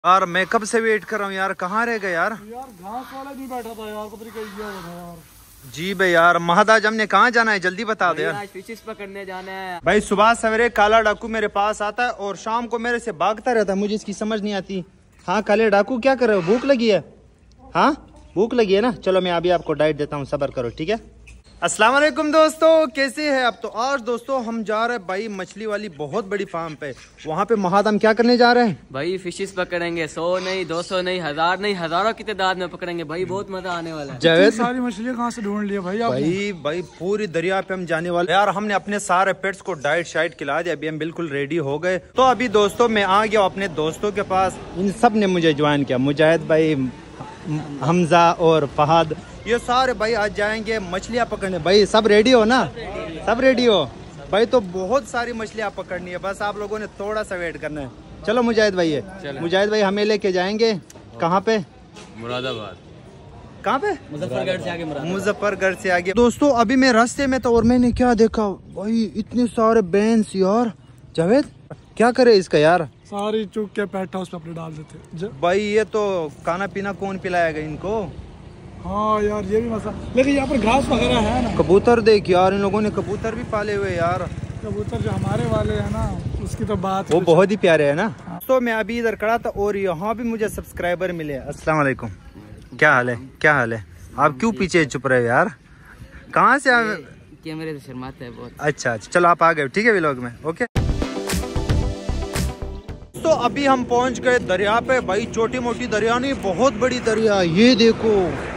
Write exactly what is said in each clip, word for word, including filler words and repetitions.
यार मैं कब से वेट कर रहा हूँ यार, कहाँ रह गए यार? यार घास वाला नहीं बैठा था यार, पता नहीं कहीं गया हुआ था यार। जी भाई यार, महदाज हमने कहाँ जाना है जल्दी बता दे यार। फिशेस पकड़ने जाना है भाई। सुबह सवेरे काला डाकू मेरे पास आता है और शाम को मेरे से भागता रहता है, मुझे इसकी समझ नहीं आती। हाँ काले डाकू क्या कर रहे हो, भूख लगी है? हाँ भूख लगी है ना, चलो मैं अभी आपको डाइट देता हूँ, सब्र करो ठीक है। अस्सलाम वालेकुम दोस्तों, कैसे हैं आप? तो आज दोस्तों हम जा रहे हैं भाई मछली वाली बहुत बड़ी फार्म पे। वहाँ पे महाद हम क्या करने जा रहे हैं भाई? फिशेस पकड़ेंगे, सौ नहीं दो सौ नहीं हजार नहीं हजारों की तादाद में पकड़ेंगे भाई, बहुत मजा आने वाला है। जावेद सारी मछलियाँ कहाँ से ढूंढ लिया भाई आपने? भाई भाई पूरी दरिया पे हम जाने वाले यार। हमने अपने सारे पेट्स को डाइट शाइट खिला दिया, अभी हम बिल्कुल रेडी हो गए। तो अभी दोस्तों मैं आ गया अपने दोस्तों के पास, इन सब ने मुझे ज्वाइन किया। मुजाहिद भाई, हमजा और फहद, ये सारे भाई आज जाएंगे मछलियाँ पकड़ने। भाई सब रेडी हो ना? सब रेडी हो भाई? तो बहुत सारी मछलियाँ पकड़नी है, बस आप लोगों ने थोड़ा सा वेट करना है। चलो मुजाहिद भाई है, मुजाहिद भाई हमें लेके जाएंगे कहाँ पे? मुरादाबाद। कहाँ पे? मुजफ्फरगढ़ से आगे। मुजफ्फरगढ़ से आगे। दोस्तों अभी मैं रास्ते में था और मैंने क्या देखा भाई, इतने सारे बैंस यार। जावेद क्या करे इसका यार? सारी चुक के पेट हाउस पे अपने डाल देते भाई। ये तो खाना पीना कौन पिलाएगा इनको? हाँ यार ये भी मसला, लेकिन यहाँ पर घास वगैरह है ना। कबूतर देख यार, इन लोगों ने कबूतर भी पाले हुए यार। कबूतर जो हमारे वाले है ना, उसकी तो बात वो बहुत ही प्यारे है ना। तो मैं अभी इधर खड़ा था और यहाँ भी मुझे सब्सक्राइबर मिले। अस्सलाम वालेकुम, क्या हाल है? क्या हाल है? आप क्यों पीछे चुप रहे हो यार? कहाँ से आ... कैमरे से शर्माते हैं बहुत। अच्छा अच्छा चलो आप आ गए, ठीक है व्लॉग में, ओके। तो अभी हम पहुंच गए दरिया पे। भाई छोटी मोटी दरिया नहीं, बहुत बड़ी दरिया। ये देखो,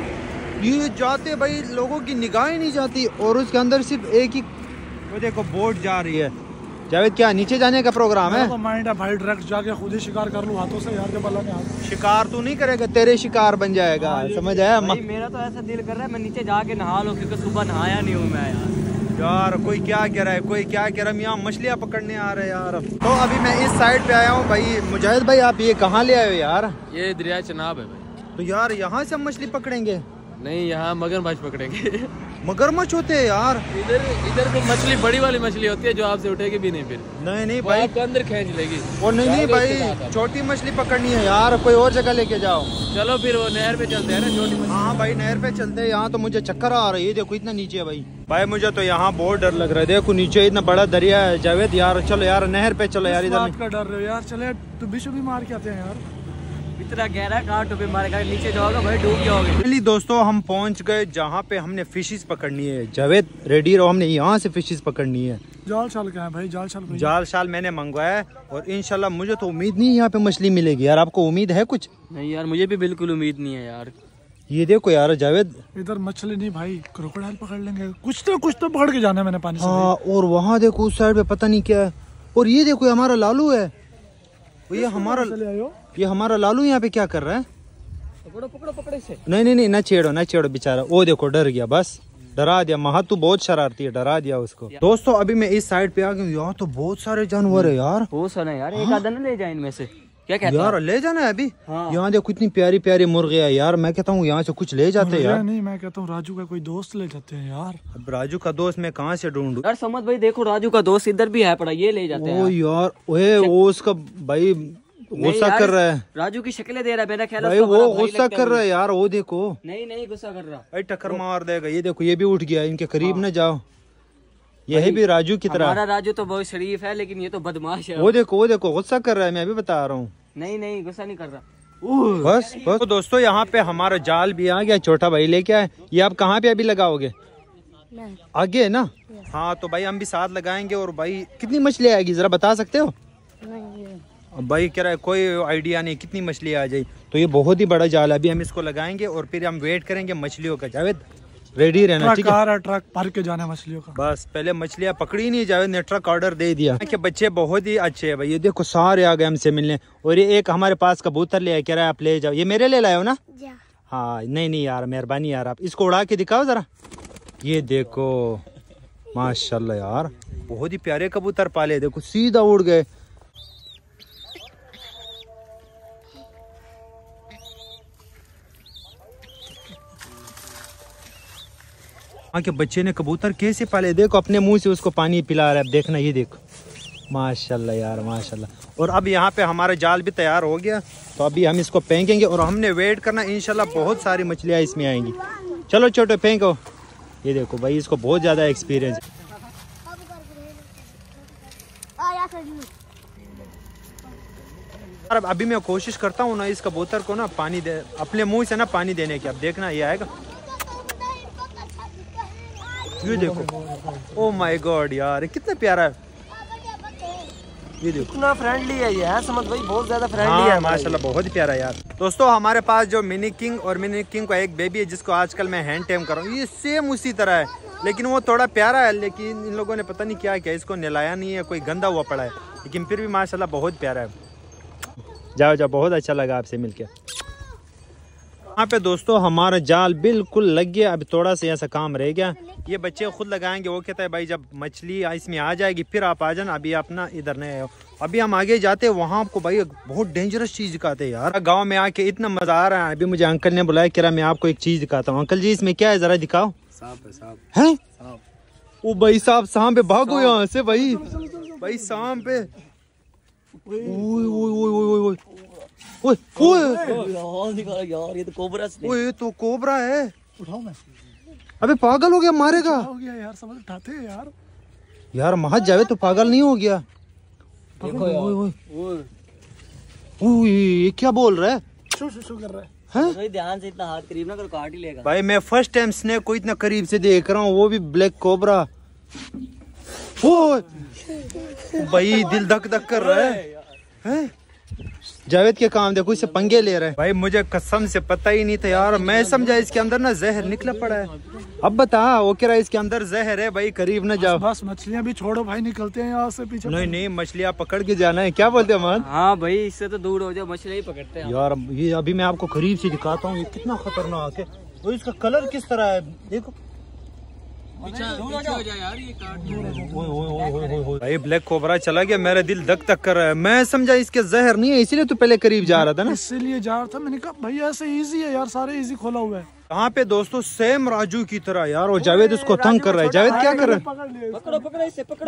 ये जाते भाई लोगों की निगाहें नहीं जाती और उसके अंदर सिर्फ एक ही, वो देखो बोट जा रही है। जावेद क्या नीचे जाने का प्रोग्राम है? तो माइंड है भाई, डायरेक्ट जाके खुद ही शिकार कर लूं हाथों से यार। जब अल्लाह ने हाथ शिकार तू नहीं करेगा, तेरे शिकार बन जाएगा, समझ आया? भाई मेरा तो ऐसा दिल कर रहा है मैं नीचे जाके नहा लूं, क्योंकि सुबह नहाया नहीं हूँ मैं यार। यार कोई क्या कह रहा है, कोई क्या कह रहा है, यहाँ मछलियाँ पकड़ने आ रहे हैं यार। तो अभी मैं इस साइड पे आया हूँ भाई। मुजाहिद भाई आप ये कहाँ ले आए हो यार? ये दरिया चनाब है भाई। तो यार यहाँ से हम मछली पकड़ेंगे? नहीं, यहाँ मगरमच्छ पकड़ेंगे। मगरमच्छ होते हैं यार इधर? इधर तो मछली बड़ी वाली मछली होती है जो आपसे उठेगी भी नहीं, फिर नहीं नहीं भाई आपको अंदर खींच लेगी। वो नहीं नहीं भाई, छोटी मछली पकड़नी है यार, कोई और जगह लेके जाओ। चलो फिर वो नहर पे चलते हैं ना, छोटी मछली। हाँ भाई नहर पे चलते हैं। यहाँ तो मुझे चक्कर आ रहा है, ये देखो इतना नीचे है भाई। भाई मुझे तो यहाँ बहुत डर लग रहा है, देखो नीचे इतना बड़ा दरिया है। जावेद यार चलो यार नहर पे चलो यार। इधर का डर रहे हो यार, चले डुब्बी शुब्बी मार के आते हैं यार। इतना गहरा कहाँ डुब्बी मारेगा, नीचे जाओगे भाई डूब जाओगे। फाइनली दोस्तों हम पहुंच गए जहाँ पे हमने फिशेस पकड़नी है। जावेद रेडी रहो, हमने यहाँ से फिशेस पकड़नी है। जाल शाल क्या है भाई? जाल शाल जाल शाल मैंने मंगवाया है और इंशाल्लाह मुझे तो उम्मीद नहीं है यहाँ पे मछली मिलेगी यार। आपको उम्मीद है कुछ? नहीं यार मुझे भी बिल्कुल उम्मीद नहीं है यार। ये देखो यार जावेद, इधर मछली नहीं भाई, क्रोकोडाइल पकड़ लेंगे। कुछ तो कुछ तो पकड़ के जाना है मैंने पानी से। हाँ और वहाँ देखो उस साइड पे पता नहीं क्या है। और ये देखो हमारा लालू है, ये हमारा ये हमारा लालू यहाँ पे क्या कर रहा है? पकड़ो पकड़ो पकड़ो इसे। नहीं नहीं नहीं ना छेड़ो ना छेड़ो बेचारा। वो देखो डर गया, बस डरा दिया। महा तू बहुत शरारती है, डरा दिया उसको। दोस्तों अभी मैं इस साइड पे आ गया। यार तो बहुत सारे जानवर है यार। बहुत सारे यार, एक आधा ना ले जाए इनमें से, क्या कहते यार? ले जाना है अभी? हाँ। यहाँ देखो इतनी प्यारी प्यारी मुर्गियाँ यार। मैं कहता हूँ यहाँ से कुछ ले जाते हैं यार। नहीं मैं कहता हूँ राजू का कोई दोस्त ले जाते हैं यार। अब राजू का दोस्त मैं कहाँ से ढूंढूं यार? समझ भाई देखो राजू का दोस्त इधर भी है पड़ा, ये ले जाते हैं। ओ यार ओए वो उसका भाई गुस्सा कर रहा है। राजू की शक्लें दे रहा है, मेरा ख्याल भाई वो गुस्सा कर रहा है यार। वो देखो, नहीं नहीं गुस्सा कर रहा, भाई टक्कर मार देगा। ये देखो ये भी उठ गया, इनके करीब न जाओ। यही भी राजू की तरह। हमारा राजू तो बहुत शरीफ है, लेकिन ये तो बदमाश है। वो देखो वो देखो गुस्सा कर रहा है, मैं अभी बता रहा हूँ। नहीं नहीं गुस्सा नहीं कर रहा। बस बस तो दोस्तों यहाँ पे हमारा जाल भी आ गया, छोटा भाई लेके आए। ये आप कहाँ पे अभी लगाओगे? आगे है ना? हाँ तो भाई हम भी साथ लगाएंगे। और भाई कितनी मछली आएगी जरा बता सकते हो? भाई कह रहा है कोई आइडिया नहीं कितनी मछली आ जाए। तो ये बहुत ही बड़ा जाल है, अभी हम इसको लगाएंगे और फिर हम वेट करेंगे मछलियों का। जावेद रेडी रहना, ठीक है? ट्रक भर के जाना मछलियों का। बस पहले मछलियाँ पकड़ी नहीं, जावेद ने ट्रक ऑर्डर दे दिया। कि बच्चे बहुत ही अच्छे हैं भाई। ये देखो सारे आ गए हमसे मिलने। और ये एक हमारे पास कबूतर ले आया, कह रहा है आप ले जाओ। ये मेरे ले लाए हो ना? हाँ नहीं नहीं यार मेहरबानी यार, आप इसको उड़ा के दिखाओ जरा। ये देखो माशाल्लाह यार, बहुत ही प्यारे कबूतर पाले। देखो सीधा उड़ गए। वहाँ के बच्चे ने कबूतर कैसे पाले, देखो अपने मुंह से उसको पानी पिला रहा है। अब देखना, ये देखो माशाल्लाह यार माशाल्लाह। और अब यहाँ पे हमारा जाल भी तैयार हो गया तो अभी हम इसको फेंकेंगे और हमने वेट करना, इंशाल्लाह बहुत सारी मछलियाँ इसमें आएंगी। चलो छोटे फेंको। ये देखो भाई, इसको बहुत ज़्यादा एक्सपीरियंस है। अब अभी मैं कोशिश करता हूँ ना इस कबूतर को ना पानी दे, अपने मुंह से ना पानी देने की। अब देखना ये आएगा। ये देखो, ओ माय गॉड यार, कितना प्यारा है। ये देखो कितना फ्रेंडली है ये, समझ भाई, बहुत ज्यादा फ्रेंडली हाँ, है माशाल्लाह बहुत प्यारा यार। दोस्तों हमारे पास जो मिनी किंग और मिनी किंग का एक बेबी है जिसको आजकल मैं हैंड टेम कर रहा हूँ, ये सेम उसी तरह है, लेकिन वो थोड़ा प्यारा है। लेकिन इन लोगों ने पता नहीं क्या किया, इसको नहलाया नहीं है, कोई गंदा हुआ पड़ा है, लेकिन फिर भी माशाल्लाह बहुत प्यारा है। जाओ जाओ, बहुत अच्छा लगा आपसे मिलके। यहाँ पे दोस्तों हमारा जाल बिल्कुल लग गया, अभी थोड़ा सा ऐसा काम रह गया, ये बच्चे खुद लगाएंगे। वो कहता है भाई जब मछली इसमें आ जाएगी फिर आप आ जाना, अभी आप ना इधर नहीं आए। अभी हम आगे जाते हैं, वहाँ आपको भाई बहुत डेंजरस चीज दिखाते हैं यार। गांव में आके इतना मजा आ रहा है। अभी मुझे अंकल ने बुलाया, कह रहा मैं आपको एक चीज दिखाता हूँ। अंकल जी इसमें क्या है, जरा दिखाओ। सांप है, सांप है। सांप। ओ भाई साहब, सांप है, भागो यहाँ से भाई। भाई सांप है। ओए ओए ओए ओए ओए ओए ओए यार, ये तो कोबरा है। ओए, ये तो कोबरा है। उठाओ मैं। अबे पागल हो गया, मारेगा। हो गया यार, समझ उठाते हैं यार। यार महज जावे तो पागल नहीं हो गया। देखो ओए ओए ओए, ये क्या बोल रहा है? शो शो शो कर रहा है। हैं? ध्यान से, इतना हाथ करीब ना करो, काट ही लेगा। भाई मैं फर्स्ट टाइम स्नेक को इतना करीब से देख रहा हूँ, वो भी ब्लैक कोबरा। ओ भाई दिल धक धक कर रहा है, हैं? जावेद के काम देखो, इससे पंगे ले रहे हैं। भाई मुझे कसम से पता ही नहीं था यार, मैं समझा इसके अंदर ना जहर निकला पड़ा है। अब बता, वो कह रहा है इसके अंदर जहर है। भाई करीब न जाओ। बस मछलियाँ भी छोड़ो भाई, निकलते हैं यहाँ से पीछे। नहीं नहीं, मछलियाँ पकड़ के जाना है, क्या बोलते हैं मान? हाँ भाई, इससे तो दूर हो जाओ, मछली ही पकड़ते हैं यार। ये अभी मैं आपको करीब से दिखाता हूँ, ये कितना खतरनाक है। और इसका कलर किस तरह है देखो। भाई ब्लैक कोबरा चला गया, मेरा दिल धक धक कर रहा है। मैं समझा इसके जहर नहीं है, इसीलिए तो पहले करीब जा रहा था ना। इसीलिए जा रहा था, मैंने कहा भाई ऐसे इजी है यार, सारे इजी खोला हुआ है। यहाँ पे दोस्तों सेम राजू की तरह यार। और जावेद उसको तंग कर रहा है। जावेद क्या कर रहा है? पकड़ो पकड़ो इसे, पकड़ो।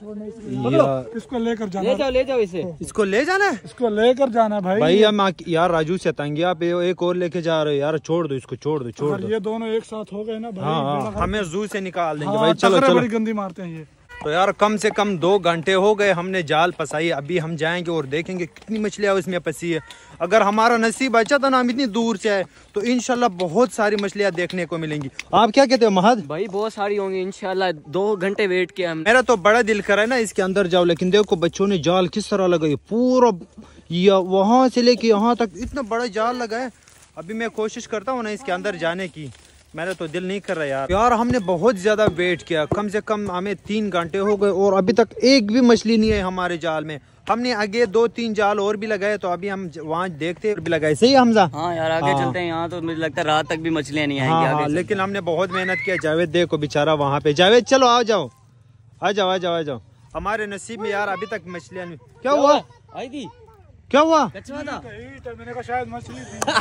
यार इसको लेकर जाना, ले जाओ ले जाओ इसे। इसको ले जाना है। इसको लेकर जाना भाई। भाई हम यार राजू से तंग, आप एक और लेके जा रहे हो यार। छोड़ दो इसको, छोड़ दो छोड़ दो। ये दोनों एक साथ हो गए ना भाई। हाँ हाँ, हमें जू से निकाल देंगे। हाँ, भाई चलो चलो, बड़ी गंदी मारते हैं ये। तो यार कम से कम दो घंटे हो गए हमने जाल फंसाई। अभी हम जाएंगे और देखेंगे कितनी मछलियाँ उसमें फंसी है। अगर हमारा नसीब अच्छा था ना, हम इतनी दूर से आए, तो इंशाल्लाह बहुत सारी मछलियाँ देखने को मिलेंगी। आप क्या कहते हो महद? भाई बहुत सारी होंगी इंशाल्लाह, दो घंटे वेट किया हमने। मेरा तो बड़ा दिल कर रहा है ना इसके अंदर जाओ, लेकिन देखो बच्चों ने जाल किस तरह लगाई, पूरा या वहाँ से लेके यहाँ तक इतना बड़ा जाल लगा है। अभी मैं कोशिश करता हूँ ना इसके अंदर जाने की, मेरा तो दिल नहीं कर रहा यार। यार हमने बहुत ज्यादा वेट किया, कम से कम हमें तीन घंटे हो गए और अभी तक एक भी मछली नहीं है हमारे जाल में। हमने आगे दो तीन जाल और भी लगाए, तो अभी हम वहाँ देखते भी लगाए। सही है हमजा? हाँ यार, आगे हाँ। चलते हैं। यहाँ तो मुझे लगता है रात तक भी मछलियाँ नहीं आएंगी। हाँ, आगे हाँ, लेकिन हमने बहुत मेहनत किया। जावेद देखो बेचारा वहाँ पे। जावेद चलो आ जाओ, आ जाओ आ जाओ आ जाओ। हमारे नसीब में यार अभी तक मछलियाँ नहीं। क्या हुआ? आई थी, क्या हुआ? कछुआ था। मैंने कहा शायद मछली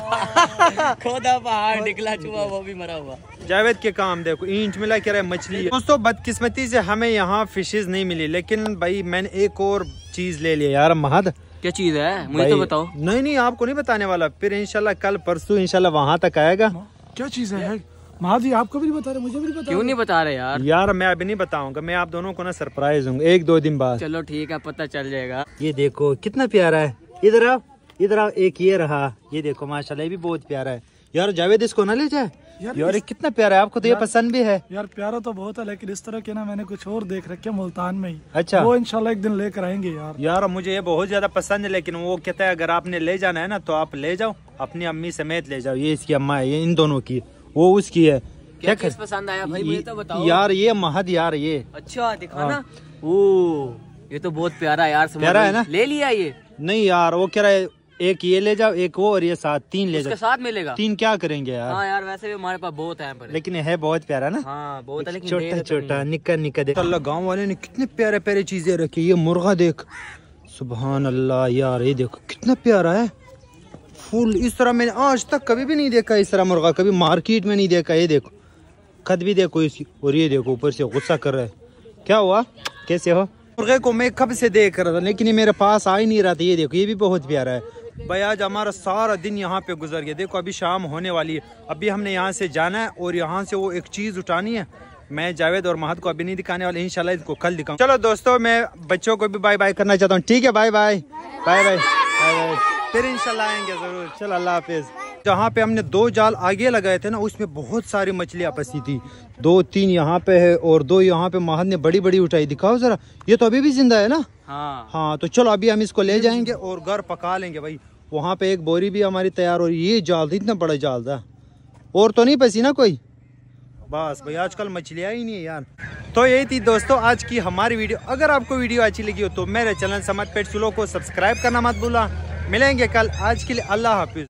थी। खोदा पहाड़ निकला, चुहा वो भी मरा हुआ। जावेद के काम देखो, इंच मिला कह रहा है मछली है। दोस्तों बदकिस्मती से हमें यहाँ फिशेज नहीं मिली, लेकिन भाई मैंने एक और चीज ले लिया यार। महद क्या चीज है, मुझे तो बताओ। नहीं नहीं, आपको नहीं बताने वाला, फिर इंशाल्लाह कल परसों इंशाल्लाह वहाँ तक आएगा। क्या चीज है महादी? आपको भी नहीं बता रहे, मुझे भी नहीं बता। क्यों नहीं बता रहे यार? यार मैं अभी नहीं बताऊंगा, मैं आप दोनों को ना सरप्राइज दूंगा एक दो दिन बाद। चलो ठीक है, पता चल जाएगा। ये देखो कितना प्यारा है। इधर आओ, इधर आओ। एक ये रहा, ये देखो माशाल्लाह, ये भी बहुत प्यारा है यार। जावेद इसको ना ले जाए यार, यार, ये कितना प्यारा है। आपको तो ये पसंद भी है? यार प्यारा तो बहुत है, लेकिन इस तरह के ना मैंने कुछ और देख रखे मुल्तान में ही। अच्छा, वो इंशाल्लाह एक दिन लेकर आएंगे यार। यार मुझे ये बहुत ज्यादा पसंद है, लेकिन वो कहता है अगर आपने ले जाना है ना तो आप ले जाओ, अपनी अम्मी समेत ले जाओ। ये इसकी अम्मा है, ये इन दोनों की, वो उसकी है। क्या चीज पसंद आया भाई, मुझे तो बताओ यार। ये महद यार, ये अच्छा दिखाना। ओ ये तो बहुत प्यारा है यार। प्यारा है ना? ले लिया ये? नहीं यार, वो कह रहा है एक ये ले जाओ, एक वो, और ये साथ तीन ले जाओ। साथ मिलेगा? तीन क्या करेंगे यार? हाँ यार, वैसे भी हमारे पास बहुत है पर। लेकिन है बहुत प्यारा ना। हाँ बहुत है, लेकिन छोटा छोटा निक्का निक्का। देख अल्लाह, गाँव वाले ने कितने प्यारे प्यारे चीजें रखी। ये मुर्गा देख, सुबहान अल्लाह यार। ये देखो कितना प्यारा है, फुल इस तरह मैंने आज तक कभी भी नहीं देखा। इस तरह मुर्गा कभी मार्केट में नहीं देखा। ये देखो खत भी देखो इसकी, और ये देखो ऊपर से गुस्सा कर रहा है। क्या हुआ, कैसे हो? मुर्गे को मैं कब से देख रहा था, लेकिन ये मेरे पास आ ही नहीं रहा था। ये देखो ये भी बहुत प्यारा है। भाई आज हमारा सारा दिन यहाँ पे गुजर गया। देखो अभी शाम होने वाली है, अभी हमने यहाँ से जाना है और यहाँ से वो एक चीज़ उठानी है। मैं जावेद और महद को अभी नहीं दिखाने वाला, इंशाल्लाह इसको कल दिखाऊं। चलो दोस्तों मैं बच्चों को भी बाय बाय करना चाहता हूँ। ठीक है bye bye bye bye bye, फिर इंशाल्लाह आएंगे जरूर। चलो अल्लाह हाफिज। जहाँ पे हमने दो जाल आगे लगाए थे ना, उसमें बहुत सारी मछलियाँ फंसी थी। दो तीन यहाँ पे है और दो यहाँ पे महद ने बड़ी बड़ी उठाई। दिखाओ जरा, ये तो अभी भी जिंदा है ना? हाँ हाँ तो चलो अभी हम इसको ले जाएंगे और घर पका लेंगे भाई। वहाँ पे एक बोरी भी हमारी तैयार हो रही है। ये जाल इतना बड़ा जाल था, और तो नहीं फंसी ना कोई? बस भाई आजकल मछलियाँ ही नहीं है यार। तो यही थी दोस्तों आज की हमारी वीडियो। अगर आपको वीडियो अच्छी लगी हो तो मेरे चैनल समद पेट्स व्लॉग को सब्सक्राइब करना मत भूलना। मिलेंगे कल, आज के लिए अल्लाह हाफिज।